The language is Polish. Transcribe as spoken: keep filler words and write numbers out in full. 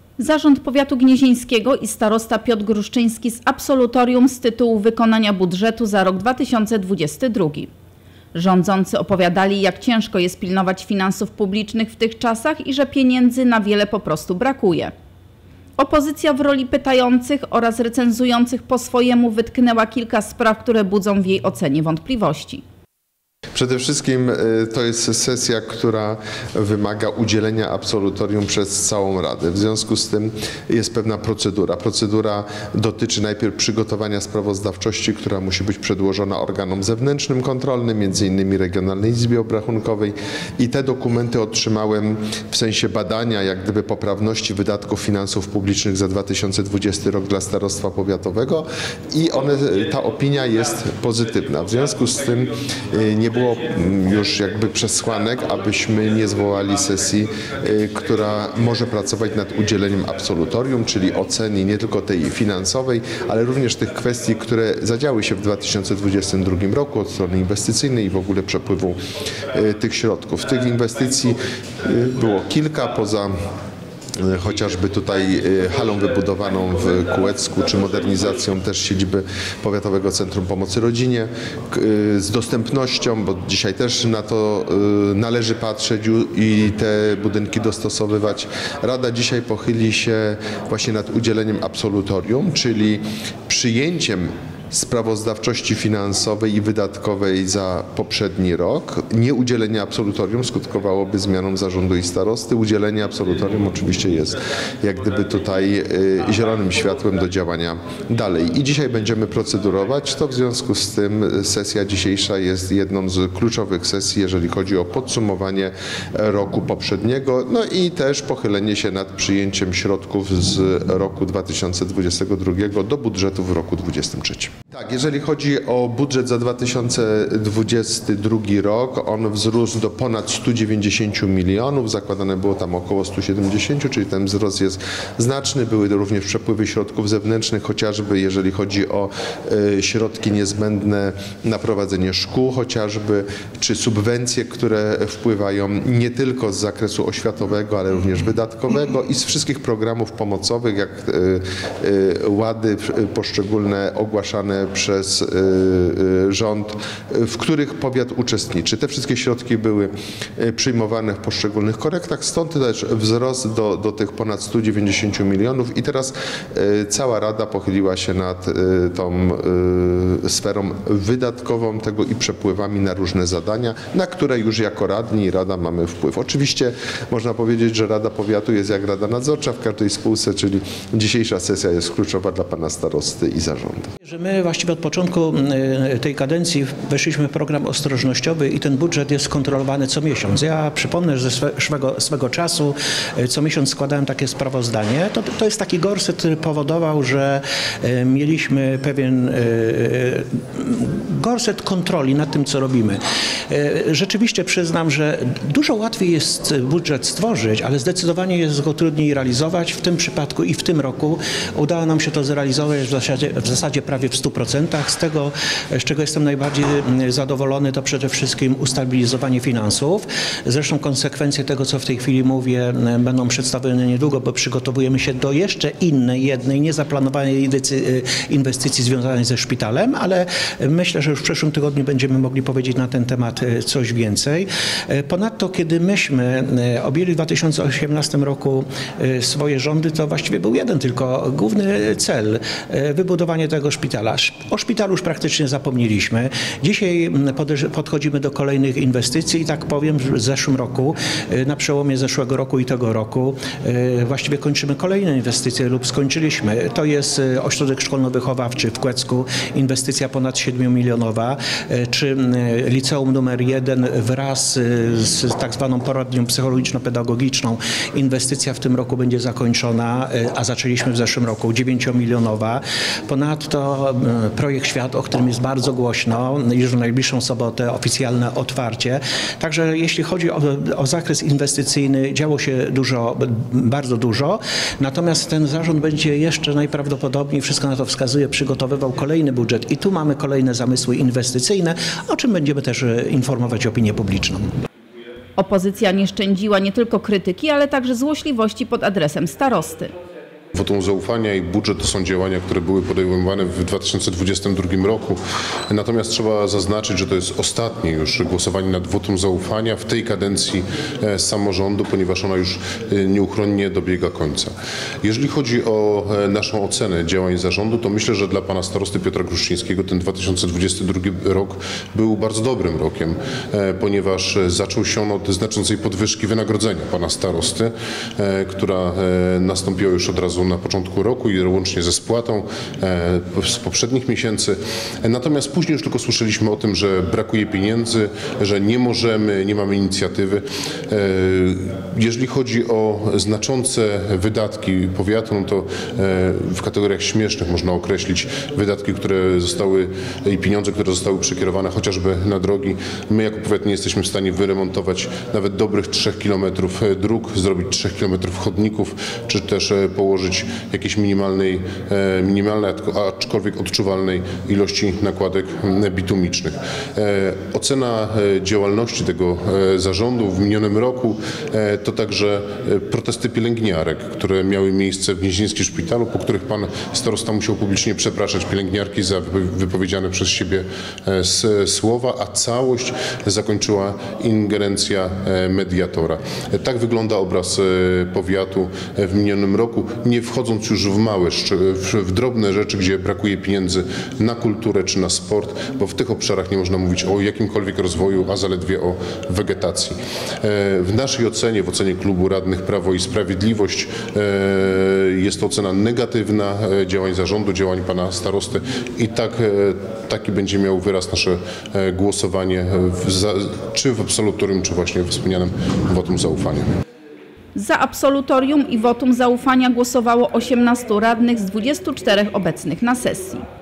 Zarząd Powiatu Gnieźnieńskiego i starosta Piotr Gruszczyński z absolutorium z tytułu wykonania budżetu za rok dwa tysiące dwudziesty drugi. Rządzący opowiadali, jak ciężko jest pilnować finansów publicznych w tych czasach i że pieniędzy na wiele po prostu brakuje. Opozycja w roli pytających oraz recenzujących po swojemu wytknęła kilka spraw, które budzą w jej ocenie wątpliwości. Przede wszystkim to jest sesja, która wymaga udzielenia absolutorium przez całą Radę. W związku z tym jest pewna procedura. Procedura dotyczy najpierw przygotowania sprawozdawczości, która musi być przedłożona organom zewnętrznym kontrolnym, między innymi Regionalnej Izbie Obrachunkowej, i te dokumenty otrzymałem w sensie badania jak gdyby poprawności wydatków finansów publicznych za dwa tysiące dwudziesty rok dla starostwa powiatowego i one, ta opinia jest pozytywna. W związku z tym nie było już jakby przesłanek, abyśmy nie zwołali sesji, która może pracować nad udzieleniem absolutorium, czyli oceny nie tylko tej finansowej, ale również tych kwestii, które zadziały się w dwa tysiące dwudziestym drugim roku od strony inwestycyjnej i w ogóle przepływu tych środków. Tych inwestycji było kilka, poza chociażby tutaj halą wybudowaną w Kółecku, czy modernizacją też siedziby Powiatowego Centrum Pomocy Rodzinie, z dostępnością, bo dzisiaj też na to należy patrzeć i te budynki dostosowywać. Rada dzisiaj pochyli się właśnie nad udzieleniem absolutorium, czyli przyjęciem sprawozdawczości finansowej i wydatkowej za poprzedni rok. Nieudzielenie absolutorium skutkowałoby zmianą zarządu i starosty. Udzielenie absolutorium oczywiście jest jak gdyby tutaj zielonym światłem do działania dalej. I dzisiaj będziemy procedurować. To w związku z tym sesja dzisiejsza jest jedną z kluczowych sesji, jeżeli chodzi o podsumowanie roku poprzedniego, no i też pochylenie się nad przyjęciem środków z roku dwa tysiące dwudziestego drugiego do budżetu w roku dwudziestym trzecim. Tak, jeżeli chodzi o budżet za dwa tysiące dwudziesty drugi rok, on wzrósł do ponad stu dziewięćdziesięciu milionów, zakładane było tam około stu siedemdziesięciu, czyli ten wzrost jest znaczny. Były również przepływy środków zewnętrznych, chociażby jeżeli chodzi o y, środki niezbędne na prowadzenie szkół chociażby, czy subwencje, które wpływają nie tylko z zakresu oświatowego, ale również wydatkowego i z wszystkich programów pomocowych, jak y, y, łady y, poszczególne ogłaszane przez y, y, rząd, w których powiat uczestniczy. Te wszystkie środki były przyjmowane w poszczególnych korektach, stąd też wzrost do, do tych ponad stu dziewięćdziesięciu milionów i teraz y, cała Rada pochyliła się nad y, tą y, sferą wydatkową tego i przepływami na różne zadania, na które już jako radni i Rada mamy wpływ. Oczywiście można powiedzieć, że Rada Powiatu jest jak Rada Nadzorcza w każdej spółce, czyli dzisiejsza sesja jest kluczowa dla pana starosty i zarządu. Że my właściwie od początku tej kadencji weszliśmy w program ostrożnościowy i ten budżet jest kontrolowany co miesiąc. Ja przypomnę, że ze swego, swego czasu co miesiąc składałem takie sprawozdanie. To, to jest taki gorset, który powodował, że mieliśmy pewien gorset kontroli nad tym, co robimy. Rzeczywiście przyznam, że dużo łatwiej jest budżet stworzyć, ale zdecydowanie jest go trudniej realizować. W tym przypadku i w tym roku udało nam się to zrealizować w zasadzie, w zasadzie prawie w stu procentach. Z tego, z czego jestem najbardziej zadowolony, to przede wszystkim ustabilizowanie finansów. Zresztą konsekwencje tego, co w tej chwili mówię, będą przedstawione niedługo, bo przygotowujemy się do jeszcze innej, jednej niezaplanowanej inwestycji związanej ze szpitalem, ale myślę, że już w przyszłym tygodniu będziemy mogli powiedzieć na ten temat coś więcej. Ponadto, kiedy myśmy objęli w dwa tysiące osiemnastym roku swoje rządy, to właściwie był jeden tylko główny cel, wybudowanie tego szpitala. O szpitalu już praktycznie zapomnieliśmy. Dzisiaj podchodzimy do kolejnych inwestycji i tak powiem, w zeszłym roku, na przełomie zeszłego roku i tego roku właściwie kończymy kolejne inwestycje lub skończyliśmy. To jest ośrodek szkolno-wychowawczy w Kółecku, inwestycja ponad siedmiomilionowa, czy liceum numer jeden wraz z tak zwaną poradnią psychologiczno-pedagogiczną. Inwestycja w tym roku będzie zakończona, a zaczęliśmy w zeszłym roku, dziewięciomilionowa. Ponadto projekt Świat, o którym jest bardzo głośno, już w najbliższą sobotę oficjalne otwarcie. Także jeśli chodzi o, o zakres inwestycyjny, działo się dużo, bardzo dużo. Natomiast ten zarząd będzie jeszcze najprawdopodobniej, wszystko na to wskazuje, przygotowywał kolejny budżet i tu mamy kolejne zamysły inwestycyjne, o czym będziemy też informować opinię publiczną. Opozycja nie szczędziła nie tylko krytyki, ale także złośliwości pod adresem starosty. Wotum zaufania i budżet to są działania, które były podejmowane w dwa tysiące dwudziestym drugim roku. Natomiast trzeba zaznaczyć, że to jest ostatnie już głosowanie nad wotum zaufania w tej kadencji samorządu, ponieważ ona już nieuchronnie dobiega końca. Jeżeli chodzi o naszą ocenę działań zarządu, to myślę, że dla pana starosty Piotra Gruszczyńskiego ten dwa tysiące dwudziesty drugi rok był bardzo dobrym rokiem, ponieważ zaczął się on od znaczącej podwyżki wynagrodzenia pana starosty, która nastąpiła już od razu na początku roku i łącznie ze spłatą z poprzednich miesięcy. Natomiast później już tylko słyszeliśmy o tym, że brakuje pieniędzy, że nie możemy, nie mamy inicjatywy. Jeżeli chodzi o znaczące wydatki powiatu, no to w kategoriach śmiesznych można określić wydatki, które zostały i pieniądze, które zostały przekierowane chociażby na drogi. My jako powiat nie jesteśmy w stanie wyremontować nawet dobrych trzech kilometrów dróg, zrobić trzech kilometrów chodników, czy też położyć jakiejś minimalnej, minimalnej, aczkolwiek odczuwalnej ilości nakładek bitumicznych. Ocena działalności tego zarządu w minionym roku to także protesty pielęgniarek, które miały miejsce w Gnieźnieńskim Szpitalu, po których pan starosta musiał publicznie przepraszać pielęgniarki za wypowiedziane przez siebie słowa, a całość zakończyła ingerencja mediatora. Tak wygląda obraz powiatu w minionym roku, nie wchodząc już w małe, w drobne rzeczy, gdzie brakuje pieniędzy na kulturę czy na sport, bo w tych obszarach nie można mówić o jakimkolwiek rozwoju, a zaledwie o wegetacji. W naszej ocenie, w ocenie klubu radnych Prawo i Sprawiedliwość jest to ocena negatywna działań zarządu, działań pana starosty i tak, taki będzie miał wyraz nasze głosowanie w, czy w absolutorium, czy właśnie w wspomnianym wotum zaufania. Za absolutorium i wotum zaufania głosowało osiemnastu radnych z dwudziestu czterech obecnych na sesji.